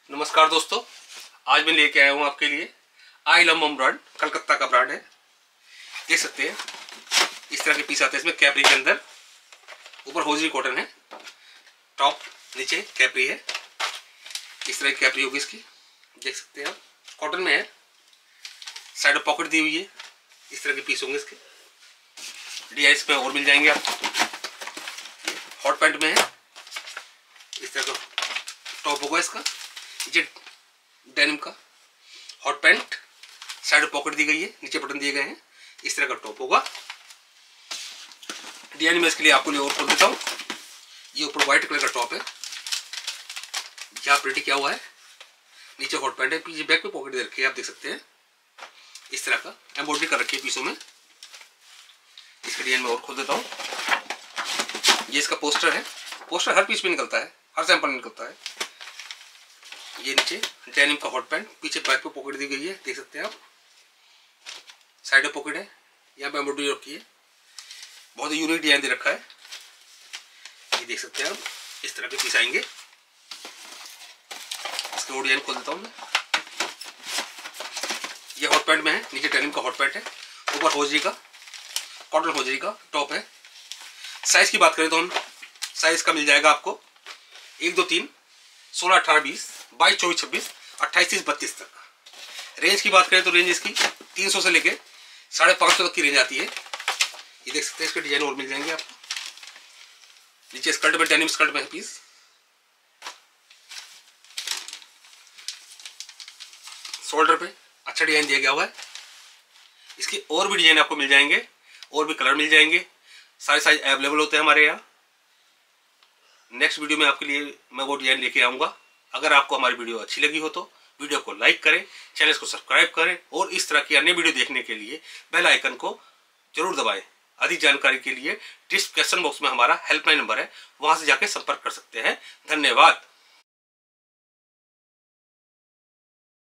नमस्कार दोस्तों, आज मैं लेके आया हूँ आपके लिए I love mum brand, Calcutta का ब्रांड है। देख सकते हैं इस तरह के पीस आते हैं इसमें। कैपरी के अंदर ऊपर होजरी कॉटन है, टॉप नीचे कैपरी है। इस तरह की कैपरी होगी इसकी, देख सकते हैं आप। कॉटन में है, साइड में पॉकेट दी हुई है। इस तरह के पीस होंगे इसके। डिजाइन में और मिल जाएंगे आपको। हॉट पैंट में है, इस तरह का टॉप होगा इसका। नीचे डेनिम का हॉट पैंट, साइड में पॉकेट दी गई है, नीचे बटन दिए गए हैं। इस तरह का टॉप होगा। डिजाइन में इसके लिए आपको और खोल देता हूँ। ये ऊपर व्हाइट कलर का टॉप है, यहाँ प्रिंट किया हुआ है। नीचे हॉट पैंट है, पीछे बैक पे पॉकेट दे रखी है, आप देख सकते हैं। इस तरह का एम्ब्रॉयडरी कर रखी है पीसों में। इसका डिजाइन में और खोल देता हूँ। ये इसका पोस्टर है। पोस्टर हर पीस में निकलता है, हर सैंपल में निकलता है। ये नीचे डेनिम का हॉट पैंट, पीछे बैक पे पॉकेट दी गई है, देख सकते हैं आप। साइड में पॉकेट है, यहाँ पे एम्ब्रॉयडरी रखी है। बहुत ही यूनिक डिजाइन दे रखा है, ये देख सकते हैं आप। इस तरह के पीस आएंगे। इसका वो डिजाइन खोल देता हूँ मैं। ये हॉट पैंट में है, नीचे डेनिम का हॉट पैंट है, ऊपर होजरी का कॉटन होजरी का टॉप है। साइज की बात करें तो हम साइज का मिल जाएगा आपको 1, 2, 3, 16, 18, 20, 22, 24, 26, 28, 30, 32 तक। रेंज की बात करें तो रेंज इसकी 300 से लेके 550 तक की रेंज आती है। ये देख सकते हैं, इसके डिजाइन और मिल जाएंगे आपको। नीचे स्कर्ट में, डेनिम स्कर्ट में है पीस। शोल्डर पे अच्छा डिजाइन दिया गया हुआ है। इसकी और भी डिजाइन आपको मिल जाएंगे, और भी कलर मिल जाएंगे। सारे साइज अवेलेबल होते हैं हमारे यहाँ। नेक्स्ट वीडियो में आपके लिए मैं वो डिजाइन लेके आऊँगा। अगर आपको हमारी वीडियो अच्छी लगी हो तो वीडियो को लाइक करें, चैनल को सब्सक्राइब करें और इस तरह की अन्य वीडियो देखने के लिए बेल आइकन को जरूर दबाएं। अधिक जानकारी के लिए डिस्क्रिप्शन बॉक्स में हमारा हेल्पलाइन नंबर है, वहां से जाके संपर्क कर सकते हैं। धन्यवाद।